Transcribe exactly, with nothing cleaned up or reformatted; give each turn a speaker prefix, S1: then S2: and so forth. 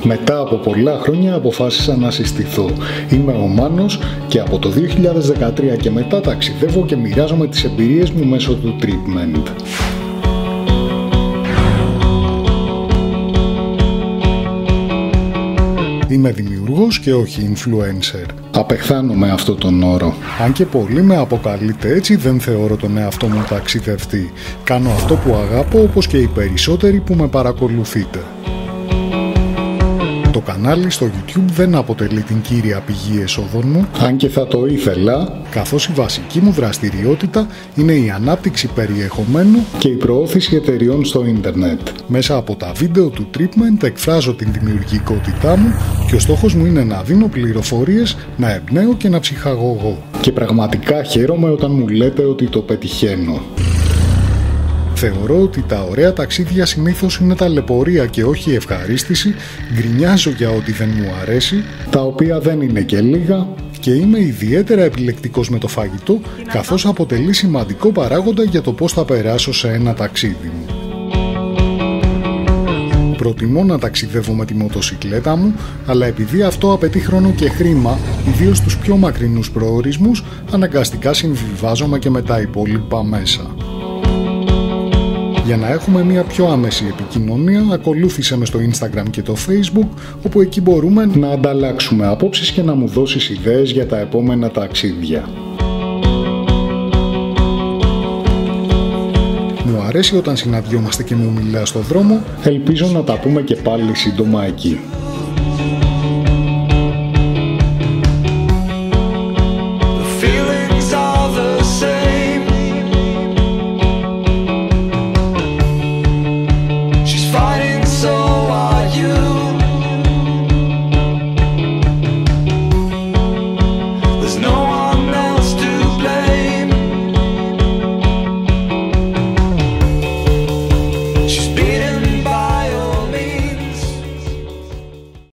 S1: Μετά από πολλά χρόνια αποφάσισα να συστηθώ. Είμαι ο Μάνος και από το δύο χιλιάδες δεκατρία και μετά ταξιδεύω και μοιράζομαι τις εμπειρίες μου μέσω του Tripment. Είμαι δημιουργός και όχι influencer. Απεχθάνομαι αυτό τον όρο. Αν και πολλοί με αποκαλείτε έτσι, δεν θεωρώ τον εαυτό μου ταξιδευτή. Κάνω αυτό που αγαπώ, όπως και οι περισσότεροι που με παρακολουθείτε. Το κανάλι στο YouTube δεν αποτελεί την κύρια πηγή εσόδων μου, αν και θα το ήθελα, καθώς η βασική μου δραστηριότητα είναι η ανάπτυξη περιεχομένου και η προώθηση εταιριών στο ίντερνετ. Μέσα από τα βίντεο του Tripment εκφράζω την δημιουργικότητά μου και ο στόχος μου είναι να δίνω πληροφορίες, να εμπνέω και να ψυχαγωγώ. Και πραγματικά χαίρομαι όταν μου λέτε ότι το πετυχαίνω. Θεωρώ ότι τα ωραία ταξίδια συνήθως είναι ταλαιπωρία και όχι ευχαρίστηση, γκρινιάζω για ό,τι δεν μου αρέσει, τα οποία δεν είναι και λίγα, και είμαι ιδιαίτερα επιλεκτικός με το φαγητό, καθώς αποτελεί σημαντικό παράγοντα για το πώς θα περάσω σε ένα ταξίδι μου. Προτιμώ να ταξιδεύω με τη μοτοσικλέτα μου, αλλά επειδή αυτό απαιτεί χρόνο και χρήμα, ιδίως στους πιο μακρινούς προορισμούς, αναγκαστικά συμβιβάζομαι και με τα υπόλοιπα μέσα. Για να έχουμε μια πιο άμεση επικοινωνία, ακολούθησε με στο Instagram και το Facebook, όπου εκεί μπορούμε να ανταλλάξουμε απόψεις και να μου δώσεις ιδέες για τα επόμενα ταξίδια. Μου αρέσει όταν συναντιόμαστε και μου μιλάς στο δρόμο, ελπίζω να τα πούμε και πάλι σύντομα εκεί.